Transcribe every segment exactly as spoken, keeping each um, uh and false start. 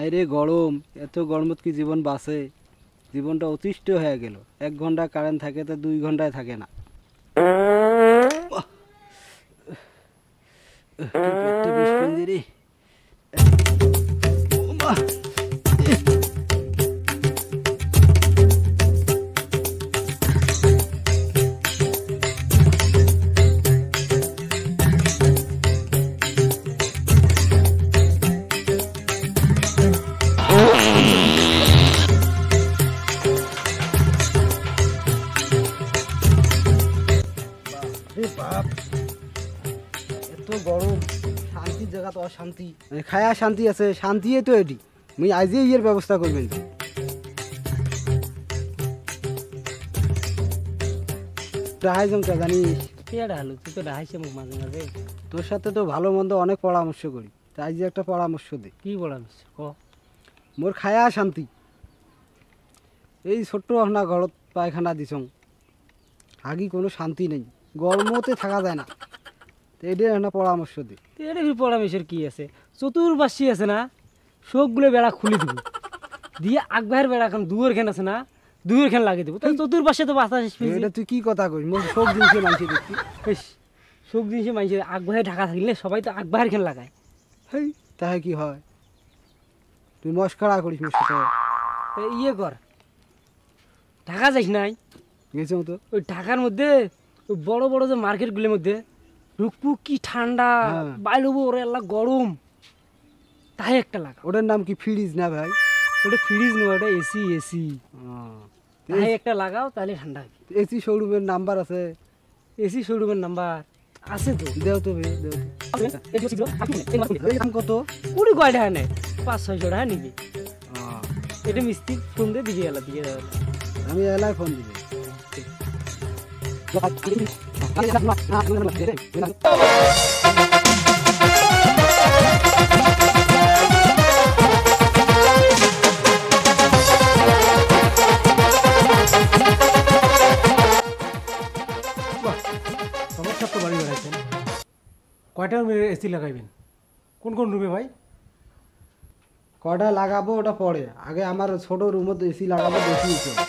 বাইরে গরম, এত গরমত কি জীবন বাঁচে? জীবনটা অতিষ্ঠ হয়ে গেল। এক ঘন্টা কারেন্ট থাকে তো দুই ঘন্টায় থাকে না। পেটটা বেশ কেন্দ্রে রে। বাপ, এত গরম, শান্তির জায়গা তো অশান্তি। খায়া শান্তি আছে, শান্তি তো এটি। মুই আজই ইয়ের ব্যবস্থা করবেন। ডাহাই জমটা জানিস? তুই তো ডাহাইছে মুখ মাঝে মাঝে। তোর সাথে তো ভালো মন্দ অনেক পরামর্শ করি, তাই যে একটা পরামর্শ দে। কি পরামর্শ ক? মোর খায়া শান্তি। এই ছোট্ট আপনার ঘরত পায়খানা দিছং, আগি কোনো শান্তি নেই, গরমতে থাকা যায় না। এটাই একটা পরামর্শ দে। এটা পরামর্শের কি আছে? চতুর্পাশে আছে না, সবগুলো বেড়া খুলে দিব, দিয়ে আগবাহের বেড়া এখন দুয়ের খেন আছে না, দুয়ের খেন লাগিয়ে দেবো, তাহলে চতুর্পাশে তো বাতাস। এটা তুই কি কথা কইস? মোর সব জিনিসে মানছি দেখছি। সব জিনিসে মানছি, আগবাহে ঢাকা থাকলে সবাই তো আগবাহের খেন লাগায়। হেই, তাহে কি হয়? তুই মস্করা করিস মোর সাথে। ইয়ে কর, ঢাকা যাইস নাই? গেছো তো ওই ঢাকার মধ্যে ওই বড় বড় যে মার্কেটগুলোর মধ্যে রুকপু কি ঠান্ডা, বাইরে ওরে আল্লাহ গরম, তাই একটা লাগা। ওটার নাম কি ফ্রিজ না ভাই? ওটা ফ্রিজ নয়, ওটা এসি। এসি তাই একটা লাগাও, তাহলে ঠান্ডা হবে। এসি শোরুমের নাম্বার আছে? এসি শোরুমের নাম্বার আছে তো, দেও তো ভাই, দেও। দাম কত? কুড়ি কয় টাকা নেয়? পাঁচ ছয়শো টাকা নিবি। এটা মিস্ত্রি ফোন দিয়ে দিকে এলা দিকে যাবে। আমি এলায় ফোন দিবি। কয়টা রুমে এসি লাগাইবেন? কোন কোন রুমে ভাই? কয়টা লাগাবো ওটা পরে, আগে আমার ছোট রুমে এসি লাগাবো বেশি।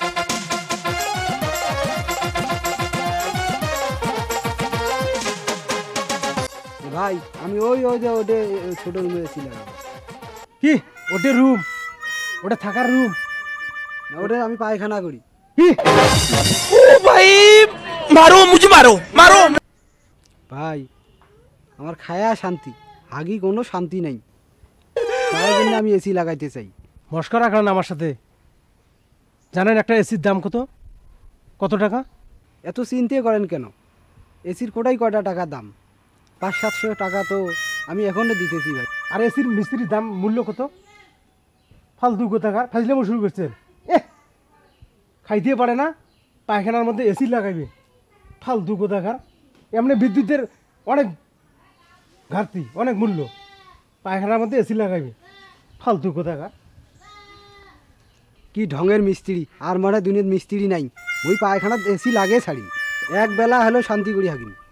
ভাই আমি ওই ওই যে ওটা ছোট রুমে এসি লাগাবো। কি ওটা রুম? ওটা থাকার রুম? ওটা আমি পায়খানা করি। কি ও ভাই, মারো মুঝে, মারো মারো ভাই। আমার খায়া শান্তি, আগি কোনো শান্তি নাই, তাই জন্য আমি এসি লাগাইতে চাই। মস্করা করেন আমার সাথে। জানেন একটা এসির দাম কত? কত টাকা? এত চিন্তা করেন কেন? এসির কোটাই কয়টা টাকা দাম? পাঁচ সাতশো টাকা তো আমি এখনো দিতেছি ভাই। আর এসির মিস্ত্রির দাম মূল্য কত? ফালতু কোথাকার ফাজলামো শুরু করছেন। এ খাইতে পারে না, পায়খানার মধ্যে এসি লাগাইবে, ফালতু কোথাকার। এমনি বিদ্যুতের অনেক ঘাটতি, অনেক মূল্য, পায়খানার মধ্যে এসি লাগাইবে, ফালতু কোথাকার। কি ঢঙের মিস্ত্রি, আর মানে দুনিয়ার মিস্ত্রি নাই। ওই পায়খানার এসি লাগে ছাড়ি, এক বেলা হলেও শান্তি করি হাকিম।